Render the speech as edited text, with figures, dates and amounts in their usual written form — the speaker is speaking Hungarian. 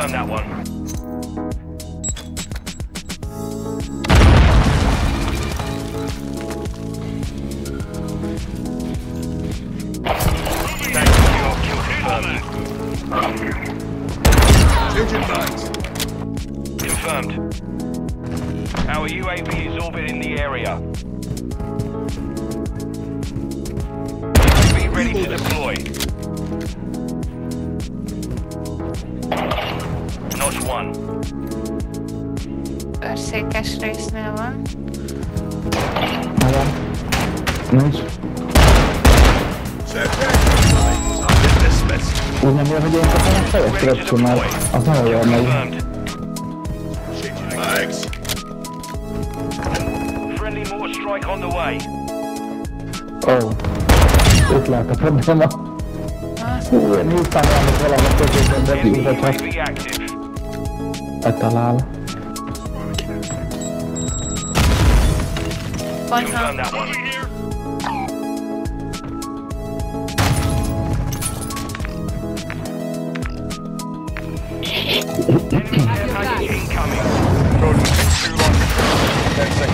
Confirm that one. Thank you, your kill confirmed. Changing mags. Confirmed. Our UAV is orbiting the area. UAV ready to deploy. Notch 1. Őrszékes résznél van. Nincs. Úgy nem ér, hogy én kapom a fejét Clipchamp, mert az nagyon jól megy. Friendly mortar strike on the way. Itt lehet a probléma. Én hívtam valamit valamit közében, de Enemy vagy UAV active. betalál. Confirm that one. Enemy incoming. Too long. 10 seconds.